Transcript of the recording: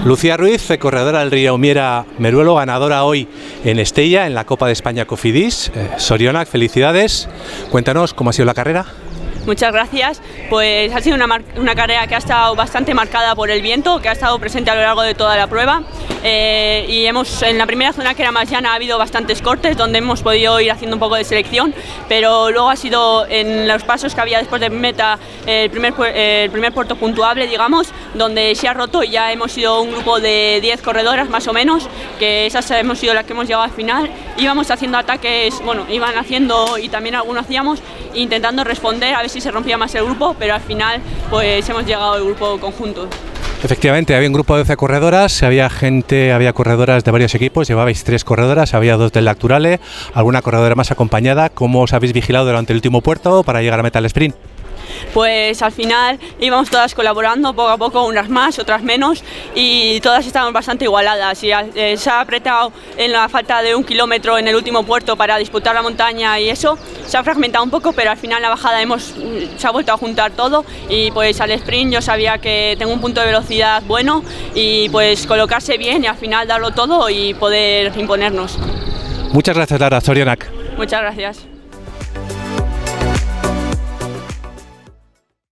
Lucía Ruiz, corredora del Riaumiera Meruelo, ganadora hoy en Estella, en la Copa de España Cofidis. Sorionak, felicidades. Cuéntanos cómo ha sido la carrera. Muchas gracias. Pues ha sido una carrera que ha estado bastante marcada por el viento, que ha estado presente a lo largo de toda la prueba. Y en la primera zona, que era más llana, ha habido bastantes cortes donde hemos podido ir haciendo un poco de selección, pero luego ha sido en los pasos que había después de meta el primer puerto puntuable, digamos, donde se ha roto y ya hemos sido un grupo de 10 corredoras más o menos, que esas hemos sido las que hemos llegado al final. Íbamos haciendo ataques, bueno, iban haciendo y también algunos hacíamos, intentando responder a ver si se rompía más el grupo, pero al final pues hemos llegado al grupo conjunto. Efectivamente, había un grupo de 12 corredoras, había corredoras de varios equipos, llevabais 3 corredoras, había 2 del Lacturale, alguna corredora más acompañada. ¿Cómo os habéis vigilado durante el último puerto para llegar a meta al sprint? Pues al final íbamos todas colaborando poco a poco, unas más, otras menos, y todas estaban bastante igualadas. Y se ha apretado en la falta de 1 kilómetro en el último puerto para disputar la montaña, y eso se ha fragmentado un poco, pero al final en la bajada se ha vuelto a juntar todo. Y pues al sprint yo sabía que tengo un punto de velocidad bueno, y pues colocarse bien y al final darlo todo y poder imponernos. Muchas gracias, Lara. Sorionak. Muchas gracias.